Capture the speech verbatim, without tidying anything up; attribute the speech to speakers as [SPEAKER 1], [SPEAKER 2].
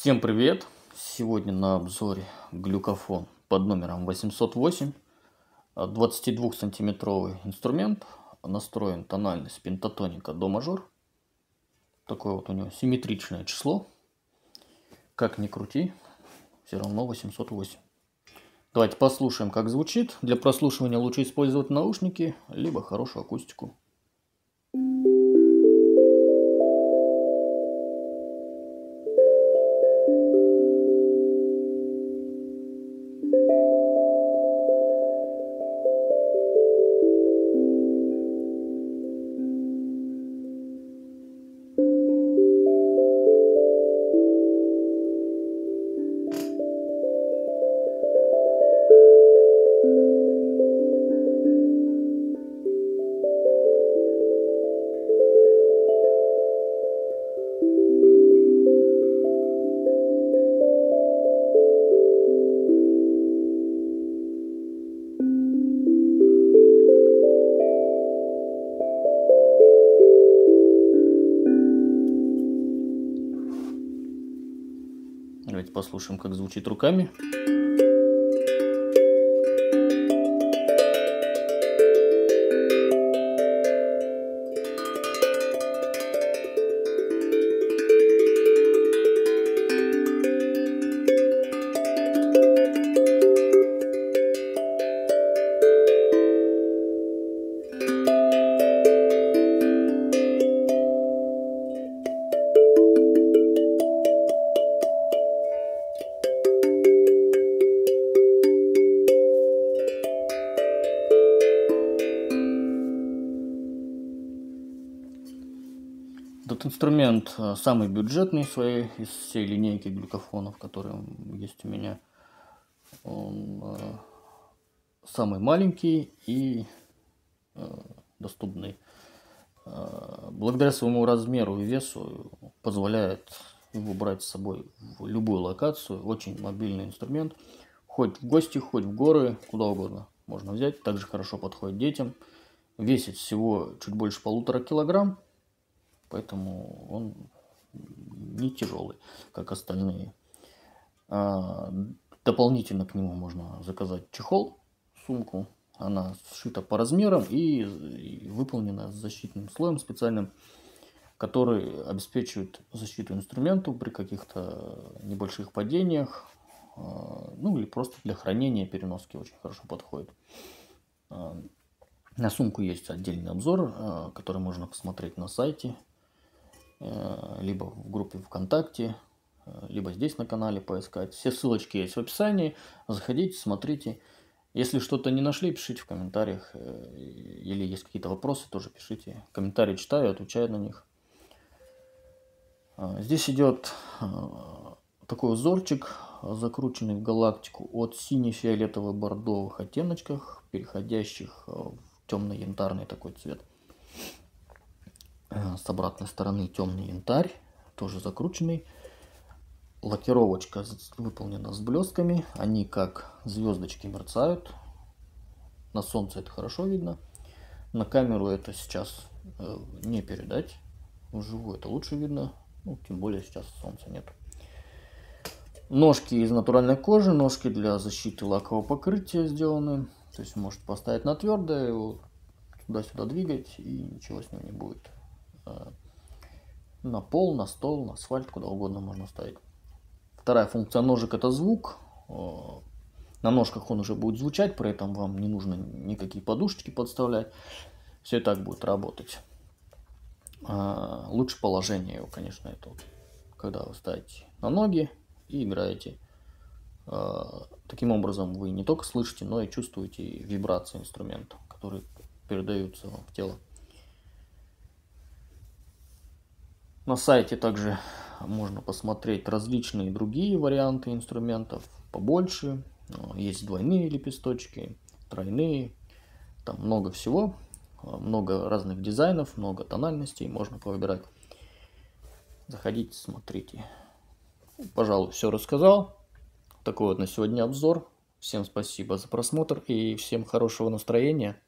[SPEAKER 1] Всем привет! Сегодня на обзоре глюкофон под номером восемьсот восемь. двадцатидвухсантиметровый инструмент. Настроен тональность пентатоника до мажор. Такое вот у него симметричное число. Как ни крути, все равно восемьсот восемь. Давайте послушаем, как звучит. Для прослушивания лучше использовать наушники, либо хорошую акустику. Давайте послушаем, как звучит руками. Этот инструмент самый бюджетный своей, из всей линейки глюкофонов, которые есть у меня. Он самый маленький и доступный. Благодаря своему размеру и весу позволяет его брать с собой в любую локацию. Очень мобильный инструмент. Хоть в гости, хоть в горы, куда угодно можно взять. Также хорошо подходит детям. Весит всего чуть больше полутора килограмм. Поэтому он не тяжелый, как остальные. Дополнительно к нему можно заказать чехол, сумку. Она сшита по размерам и выполнена с защитным слоем специальным, который обеспечивает защиту инструменту при каких-то небольших падениях. Ну или просто для хранения, переноски очень хорошо подходит. На сумку есть отдельный обзор, который можно посмотреть на сайте, либо в группе ВКонтакте, либо здесь на канале поискать. Все ссылочки есть в описании. Заходите, смотрите. Если что-то не нашли, пишите в комментариях. Или есть какие-то вопросы, тоже пишите. Комментарии читаю, отвечаю на них. Здесь идет такой узорчик, закрученный в галактику от сине-фиолетово-бордовых оттеночках, переходящих в темно-янтарный такой цвет. С обратной стороны темный янтарь, тоже закрученный. Лакировочка выполнена с блестками. Они как звездочки мерцают. На солнце это хорошо видно. На камеру это сейчас не передать. Вживую это лучше видно. Ну, тем более сейчас солнца нет. Ножки из натуральной кожи. Ножки для защиты лакового покрытия сделаны. То есть можете поставить на твердое, его туда-сюда двигать, и ничего с ним не будет. На пол, на стол, на асфальт, куда угодно можно ставить. Вторая функция ножек — это звук. На ножках он уже будет звучать, при этом вам не нужно никакие подушечки подставлять. Все и так будет работать. Лучше положение его, конечно, это вот, когда вы ставите на ноги и играете. Таким образом вы не только слышите, но и чувствуете вибрации инструмента, которые передаются в тело. На сайте также можно посмотреть различные другие варианты инструментов побольше. Есть двойные лепесточки, тройные. Там много всего. Много разных дизайнов, много тональностей. Можно повыбирать. Заходите, смотрите. Пожалуй, все рассказал. Такой вот на сегодня обзор. Всем спасибо за просмотр и всем хорошего настроения.